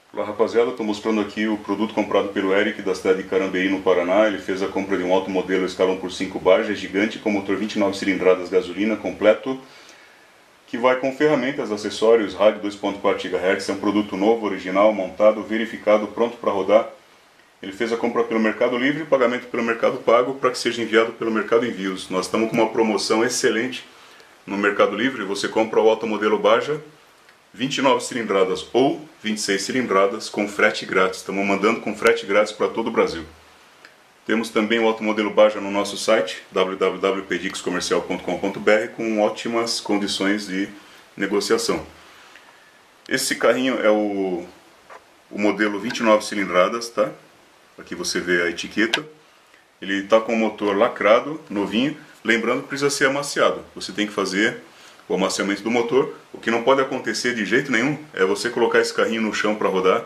Olá rapaziada, estou mostrando aqui o produto comprado pelo Eric da cidade de Carambeí, no Paraná. Ele fez a compra de um alto modelo escala 1x5 Baja, gigante, com motor 29 cilindradas gasolina completo, que vai com ferramentas, acessórios, rádio 2.4 GHz. É um produto novo, original, montado, verificado, pronto para rodar. Ele fez a compra pelo Mercado Livre, pagamento pelo Mercado Pago, para que seja enviado pelo Mercado Envios. Nós estamos com uma promoção excelente no Mercado Livre. Você compra o alto modelo Baja 29 cilindradas ou 26 cilindradas com frete grátis. Estamos mandando com frete grátis para todo o Brasil. Temos também o alto modelo Baja no nosso site www.pedixcomercial.com.br com ótimas condições de negociação. Esse carrinho é o modelo 29 cilindradas, tá? Aqui você vê a etiqueta. Ele está com o motor lacrado, novinho. Lembrando que precisa ser amaciado. Você tem que fazer o amaciamento do motor. O que não pode acontecer de jeito nenhum é você colocar esse carrinho no chão para rodar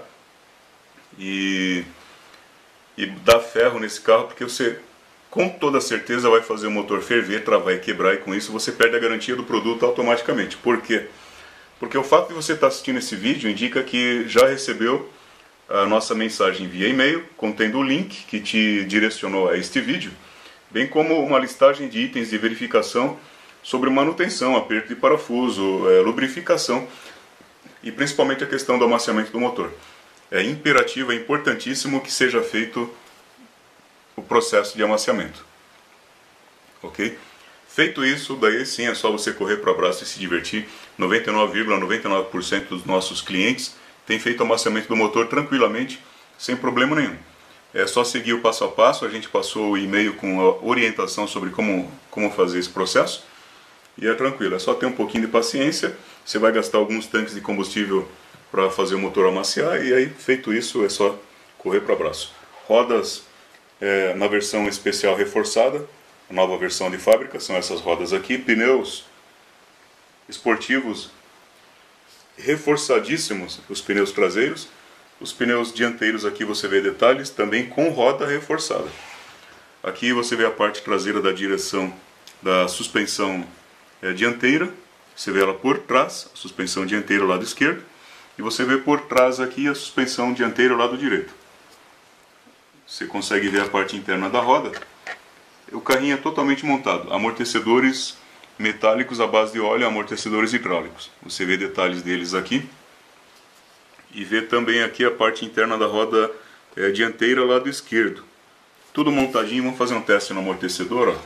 e dar ferro nesse carro, porque você com toda certeza vai fazer o motor ferver, travar e quebrar, e com isso você perde a garantia do produto automaticamente. Por quê? Porque o fato de você estar assistindo esse vídeo indica que já recebeu a nossa mensagem via e-mail, contendo o link que te direcionou a este vídeo, bem como uma listagem de itens de verificação sobre manutenção, aperto de parafuso, lubrificação e principalmente a questão do amaciamento do motor. É imperativo, é importantíssimo que seja feito o processo de amaciamento. Ok? Feito isso, daí sim é só você correr para o abraço e se divertir. 99,99% dos nossos clientes têm feito o amaciamento do motor tranquilamente, sem problema nenhum. É só seguir o passo a passo. A gente passou o e-mail com a orientação sobre como fazer esse processo. E é tranquilo, é só ter um pouquinho de paciência. Você vai gastar alguns tanques de combustível para fazer o motor amaciar, e aí, feito isso, é só correr para o abraço. Rodas na versão especial reforçada, a nova versão de fábrica, são essas rodas aqui. Pneus esportivos reforçadíssimos, os pneus traseiros. Os pneus dianteiros aqui você vê detalhes, também com roda reforçada. Aqui você vê a parte traseira da direção da suspensão dianteira, você vê ela por trás, a suspensão dianteira ao lado esquerdo, e você vê por trás aqui a suspensão dianteira ao lado direito. Você consegue ver a parte interna da roda. O carrinho é totalmente montado, amortecedores metálicos à base de óleo, amortecedores hidráulicos. Você vê detalhes deles aqui, e vê também aqui a parte interna da roda dianteira ao lado esquerdo. Tudo montadinho. Vamos fazer um teste no amortecedor, ó.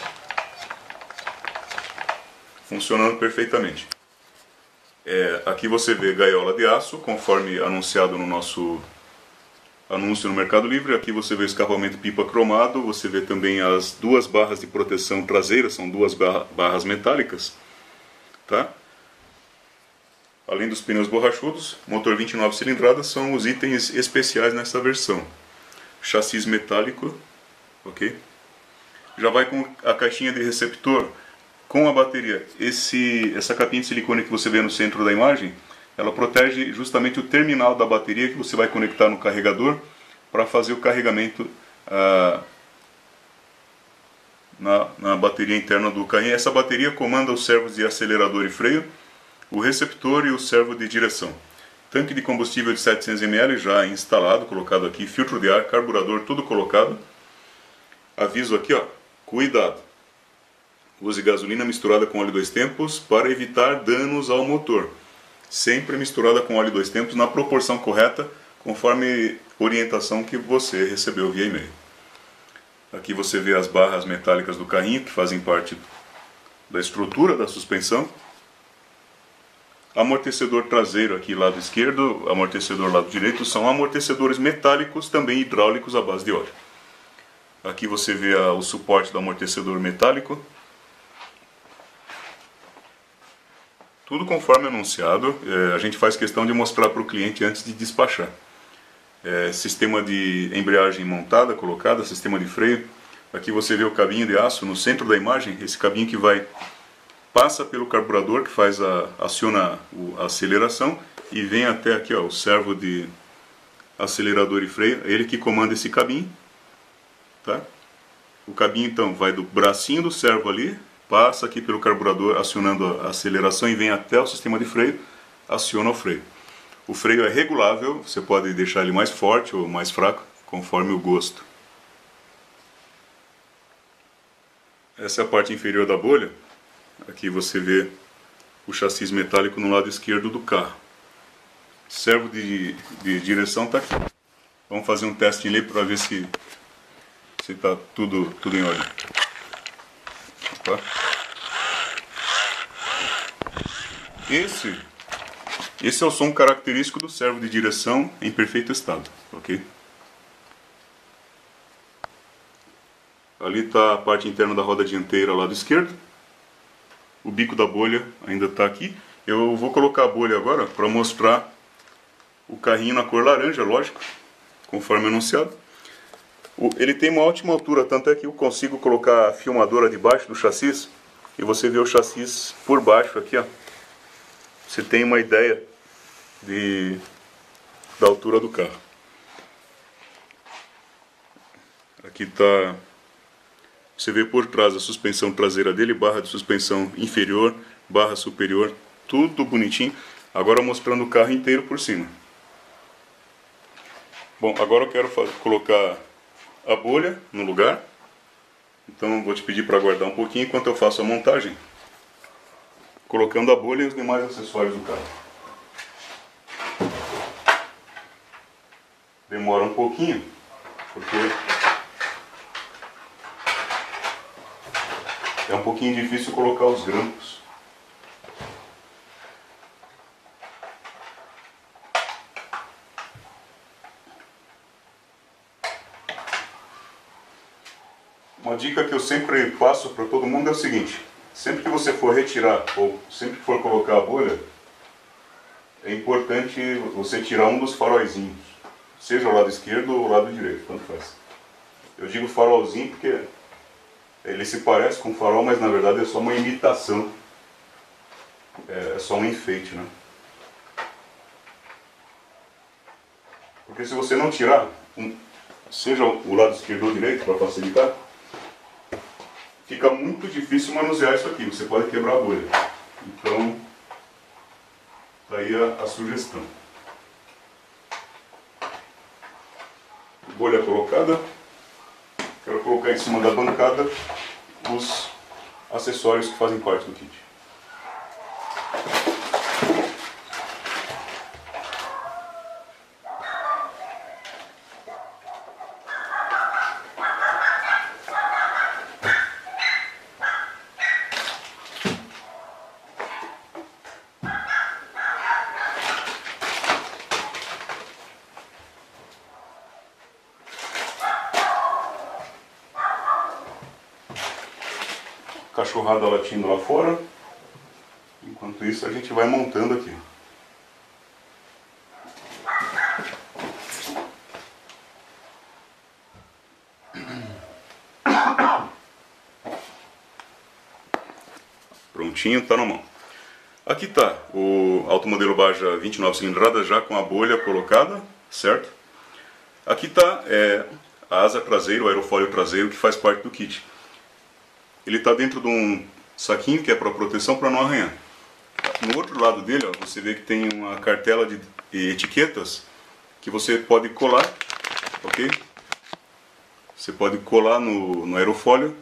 Funcionando perfeitamente. Aqui você vê gaiola de aço, conforme anunciado no nosso anúncio no Mercado Livre. Aqui você vê escapamento pipa cromado. Você vê também as duas barras de proteção traseira, são duas barras metálicas, tá? Além dos pneus borrachudos, motor 29 cilindradas, são os itens especiais nessa versão. Chassi metálico, ok? Já vai com a caixinha de receptor com a bateria. Essa capinha de silicone que você vê no centro da imagem, ela protege justamente o terminal da bateria que você vai conectar no carregador para fazer o carregamento na bateria interna do carrinho. Essa bateria comanda os servos de acelerador e freio, o receptor e o servo de direção. Tanque de combustível de 700 ml já instalado, colocado aqui, filtro de ar, carburador, tudo colocado. Aviso aqui, ó, cuidado. Use gasolina misturada com óleo 2 tempos para evitar danos ao motor. Sempre misturada com óleo 2 tempos na proporção correta, conforme orientação que você recebeu via e-mail. Aqui você vê as barras metálicas do carrinho, que fazem parte da estrutura da suspensão. Amortecedor traseiro aqui lado esquerdo, amortecedor lado direito, são amortecedores metálicos, também hidráulicos à base de óleo. Aqui você vê o suporte do amortecedor metálico. Tudo conforme anunciado. A gente faz questão de mostrar para o cliente antes de despachar. Sistema de embreagem montada, colocada, sistema de freio. Aqui você vê o cabinho de aço no centro da imagem, esse cabinho que passa pelo carburador, que aciona a aceleração, e vem até aqui, ó, o servo de acelerador e freio, ele que comanda esse cabinho, tá? O cabinho então vai do bracinho do servo ali, passa aqui pelo carburador acionando a aceleração e vem até o sistema de freio, aciona o freio. O freio é regulável, você pode deixar ele mais forte ou mais fraco, conforme o gosto. Essa é a parte inferior da bolha. Aqui você vê o chassi metálico no lado esquerdo do carro. Servo de direção está aqui. Vamos fazer um teste ali para ver se está tudo em ordem. Opa. Esse é o som característico do servo de direção em perfeito estado, ok? Ali está a parte interna da roda dianteira ao lado esquerdo. O bico da bolha ainda está aqui. Eu vou colocar a bolha agora para mostrar o carrinho na cor laranja, lógico, conforme anunciado. Ele tem uma ótima altura, tanto é que eu consigo colocar a filmadora debaixo do chassi e você vê o chassi por baixo aqui, ó. Você tem uma ideia da altura do carro. Aqui está, você vê por trás a suspensão traseira dele, barra de suspensão inferior, barra superior, tudo bonitinho. Agora mostrando o carro inteiro por cima. Bom, agora eu quero colocar a bolha no lugar. Então vou te pedir para aguardar um pouquinho enquanto eu faço a montagem, colocando a bolha e os demais acessórios do carro. Demora um pouquinho, porque é um pouquinho difícil colocar os grampos. Uma dica que eu sempre passo para todo mundo é o seguinte: sempre que você for retirar ou sempre que for colocar a bolha, é importante você tirar um dos faróizinhos, seja o lado esquerdo ou o lado direito, tanto faz. Eu digo farolzinho porque ele se parece com um farol, mas na verdade é só uma imitação, é só um enfeite, né? Porque se você não tirar, seja o lado esquerdo ou direito, para facilitar, fica muito difícil manusear isso aqui, você pode quebrar a bolha. Então, tá aí a sugestão. Bolha colocada. Quero colocar em cima da bancada os acessórios que fazem parte do kit. Cachorrada latindo lá fora. Enquanto isso a gente vai montando aqui. Prontinho, tá na mão. Aqui tá o automodelo Baja 29 cilindradas já com a bolha colocada, certo? Aqui tá a asa traseira, o aerofólio traseiro que faz parte do kit. Ele está dentro de um saquinho que é para proteção, para não arranhar. No outro lado dele, ó, você vê que tem uma cartela de etiquetas que você pode colar, ok? Você pode colar no aerofólio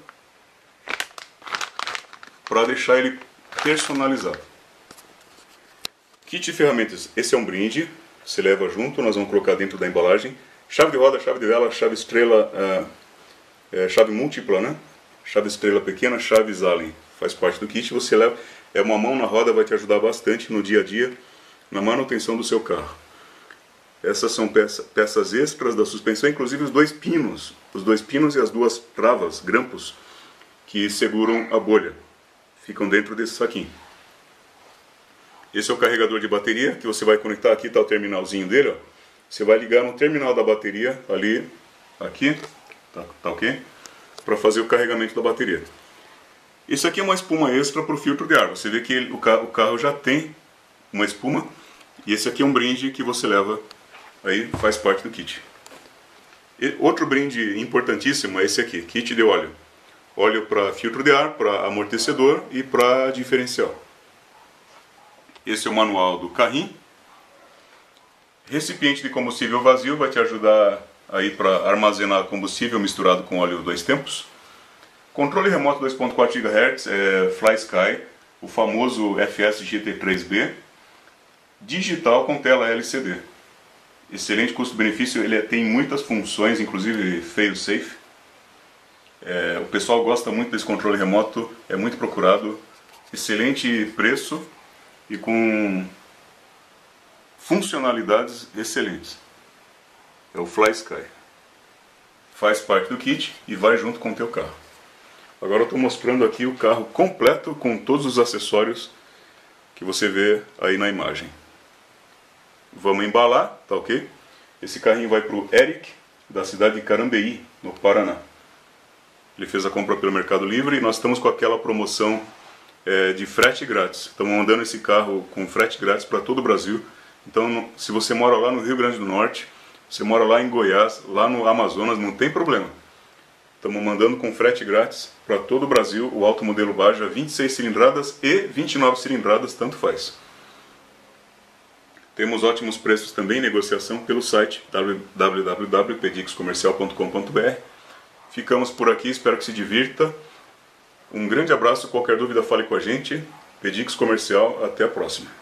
para deixar ele personalizado. Kit de ferramentas, esse é um brinde, você leva junto, nós vamos colocar dentro da embalagem. Chave de roda, chave de vela, chave estrela, chave múltipla, né? Chave estrela pequena, chaves Allen, faz parte do kit. Você leva, uma mão na roda, vai te ajudar bastante no dia a dia, na manutenção do seu carro. Essas são peças extras da suspensão, inclusive os dois pinos e as duas travas, grampos, que seguram a bolha, ficam dentro desse saquinho. Esse é o carregador de bateria, que você vai conectar, aqui está o terminalzinho dele, ó. Você vai ligar no terminal da bateria, ali, aqui, tá ok? Para fazer o carregamento da bateria. Isso aqui é uma espuma extra para o filtro de ar. Você vê que o carro já tem uma espuma. E esse aqui é um brinde que você leva, aí faz parte do kit. E outro brinde importantíssimo é esse aqui, kit de óleo. Óleo para filtro de ar, para amortecedor e para diferencial. Esse é o manual do carrinho. Recipiente de combustível vazio vai te ajudar aí para armazenar combustível misturado com óleo 2 tempos. Controle remoto 2.4 GHz, FlySky, o famoso FS GT3B, digital com tela LCD. Excelente custo-benefício, ele tem muitas funções, inclusive fail-safe. O pessoal gosta muito desse controle remoto, é muito procurado, excelente preço e com funcionalidades excelentes. É o FlySky. Faz parte do kit e vai junto com o teu carro. Agora eu estou mostrando aqui o carro completo com todos os acessórios que você vê aí na imagem. Vamos embalar, tá ok? Esse carrinho vai para o Eric, da cidade de Carambeí, no Paraná. Ele fez a compra pelo Mercado Livre e nós estamos com aquela promoção de frete grátis. Estamos mandando esse carro com frete grátis para todo o Brasil. Então, se você mora lá no Rio Grande do Norte, você mora lá em Goiás, lá no Amazonas, não tem problema. Estamos mandando com frete grátis para todo o Brasil o alto modelo Baja 26 cilindradas e 29 cilindradas, tanto faz. Temos ótimos preços também em negociação pelo site www.pedixcomercial.com.br. Ficamos por aqui, espero que se divirta. Um grande abraço, qualquer dúvida fale com a gente. Pedix Comercial, até a próxima.